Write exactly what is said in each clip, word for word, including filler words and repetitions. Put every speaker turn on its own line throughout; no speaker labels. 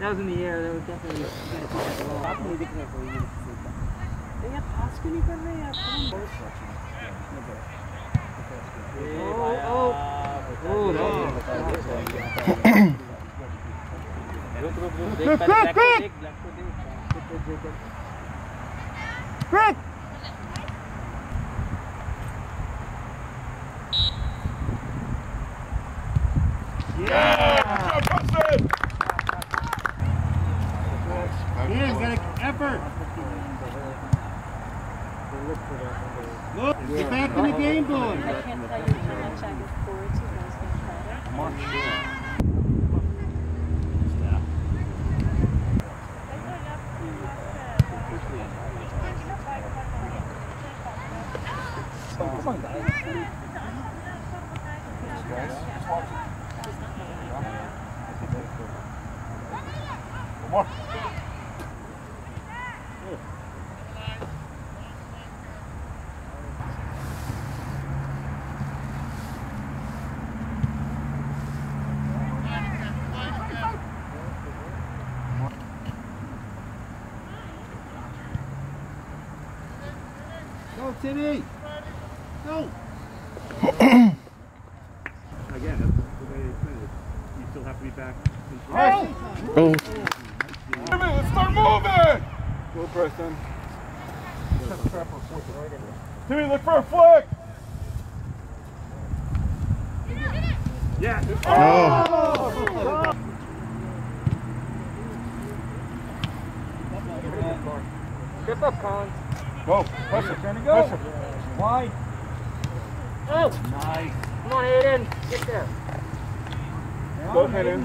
That was in the air. That was definitely going to keep that ball. आप नहीं दिख रहा कोई नहीं दिख सकता. यार पास क्यों नहीं कर रहे यार? Oh, oh, oh, no. रुक रुक रुक देख पहले बैक को देख बैक को देख quick
yeah
He's got an effort. Look, get back in the game, boy.
I can't tell you how much I look forward to those things better.
Come on.
Go, Timmy. Go.
Again, that's the way it's finished. You still have to be back.
Right.
Oh.
Timmy, let's start moving.
Go, Preston.
Timmy, look for a flick.
Yeah.
Oh.
Step up, Collins.
Go. Pressure.
Trying to go.
Pressure.
Wide. Oh. Nice. Come on, Hayden. Get there.
Go ahead in.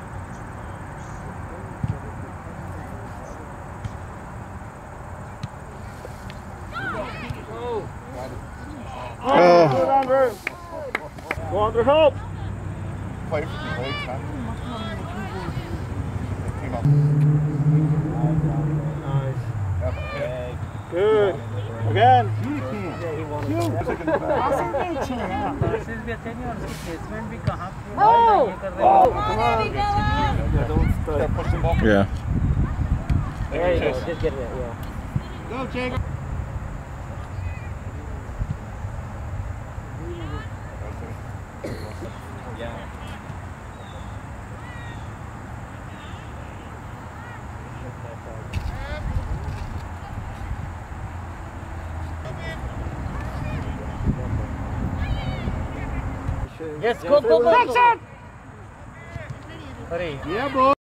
Oh.
Oh. Go, Andre. Go, Andre, help. Play for the legs, huh? Came up.
Nice.
Good. Again.
Oh!
Push the ball.
Yeah.
There you go. Just get it. Yeah.
Go, Jacob.
Yes, go, go, go. Section! Hurry.
Yeah, boy.